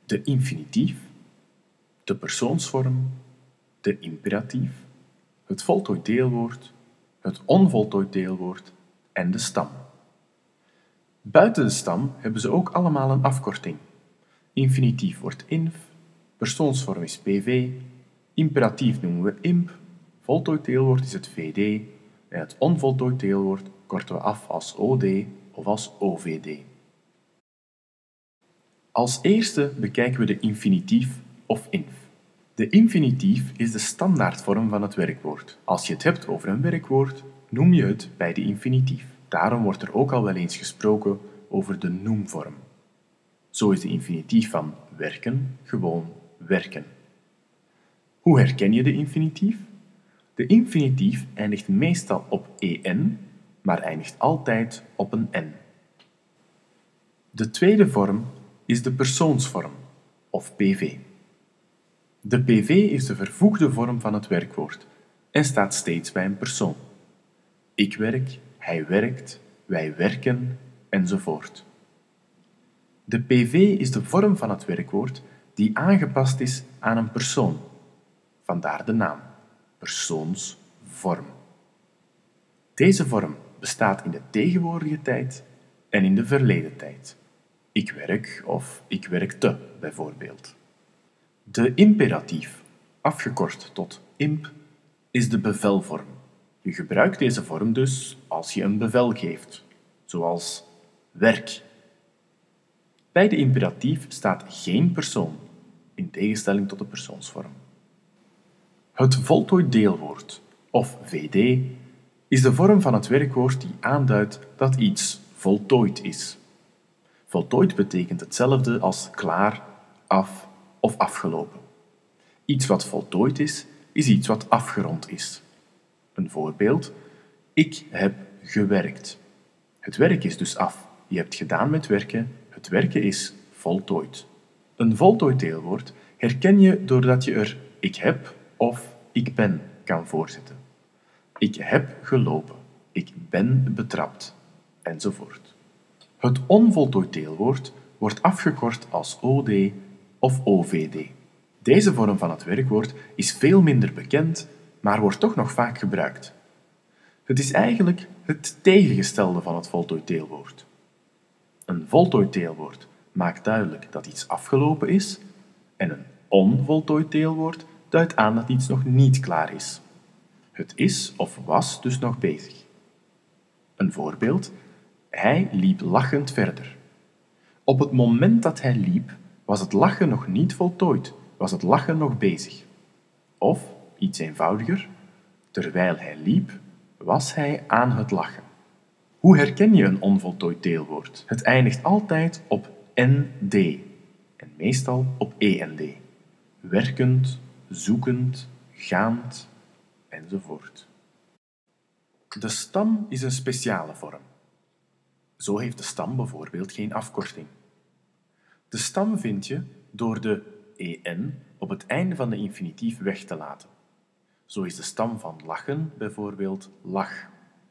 de infinitief, de persoonsvorm, de imperatief, het voltooid deelwoord, het onvoltooid deelwoord en de stam. Buiten de stam hebben ze ook allemaal een afkorting. Infinitief wordt inf, persoonsvorm is pv, imperatief noemen we imp, voltooid deelwoord is het vd en het onvoltooid deelwoord korten we af als od of als ovd. Als eerste bekijken we de infinitief of inf. De infinitief is de standaardvorm van het werkwoord. Als je het hebt over een werkwoord, noem je het bij de infinitief. Daarom wordt er ook al wel eens gesproken over de noemvorm. Zo is de infinitief van werken gewoon werken. Hoe herken je de infinitief? De infinitief eindigt meestal op en, maar eindigt altijd op een n. De tweede vorm is de persoonsvorm, of pv. De pv is de vervoegde vorm van het werkwoord en staat steeds bij een persoon. Ik werk, hij werkt, wij werken, enzovoort. De pv is de vorm van het werkwoord die aangepast is aan een persoon. Vandaar de naam, persoonsvorm. Deze vorm bestaat in de tegenwoordige tijd en in de verleden tijd. Ik werk of ik werkte, bijvoorbeeld. De imperatief, afgekort tot imp, is de bevelvorm. Je gebruikt deze vorm dus als je een bevel geeft, zoals werk. Bij de imperatief staat geen persoon, in tegenstelling tot de persoonsvorm. Het voltooid deelwoord, of vd, is de vorm van het werkwoord die aanduidt dat iets voltooid is. Voltooid betekent hetzelfde als klaar, af of afgelopen. Iets wat voltooid is iets wat afgerond is. Een voorbeeld: ik heb gewerkt. Het werk is dus af. Je hebt gedaan met werken. Het werken is voltooid. Een voltooid deelwoord herken je doordat je er ik heb of ik ben kan voorzetten. Ik heb gelopen. Ik ben betrapt. Enzovoort. Het onvoltooid deelwoord wordt afgekort als od of ovd. Deze vorm van het werkwoord is veel minder bekend, maar wordt toch nog vaak gebruikt. Het is eigenlijk het tegengestelde van het voltooid deelwoord. Een voltooid deelwoord maakt duidelijk dat iets afgelopen is en een onvoltooid deelwoord duidt aan dat iets nog niet klaar is. Het is of was dus nog bezig. Een voorbeeld: hij liep lachend verder. Op het moment dat hij liep, was het lachen nog niet voltooid, was het lachen nog bezig. Of, iets eenvoudiger, terwijl hij liep, was hij aan het lachen. Hoe herken je een onvoltooid deelwoord? Het eindigt altijd op nd en meestal op end. Werkend, zoekend, gaand, enzovoort. De stam is een speciale vorm. Zo heeft de stam bijvoorbeeld geen afkorting. De stam vind je door de en op het einde van de infinitief weg te laten. Zo is de stam van lachen bijvoorbeeld lach.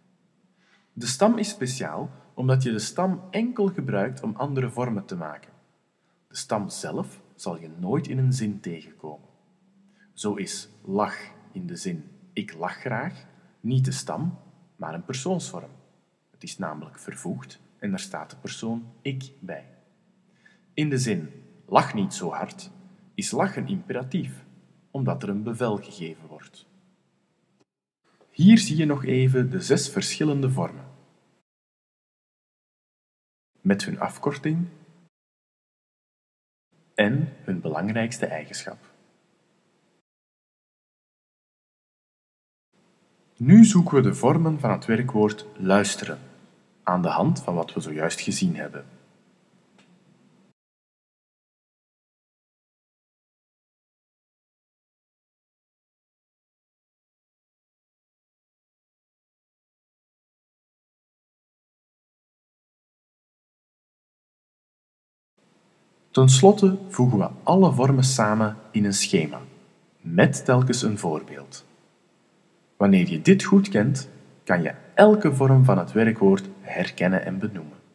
De stam is speciaal omdat je de stam enkel gebruikt om andere vormen te maken. De stam zelf zal je nooit in een zin tegenkomen. Zo is lach in de zin ik lach graag niet de stam, maar een persoonsvorm. Het is namelijk vervoegd en er staat de persoon ik bij. In de zin lach niet zo hard is lachen imperatief, omdat er een bevel gegeven wordt. Hier zie je nog even de 6 verschillende vormen. Met hun afkorting en hun belangrijkste eigenschap. Nu zoeken we de vormen van het werkwoord luisteren, aan de hand van wat we zojuist gezien hebben. Ten slotte voegen we alle vormen samen in een schema, met telkens een voorbeeld. Wanneer je dit goed kent, kan je elke vorm van het werkwoord herkennen en benoemen.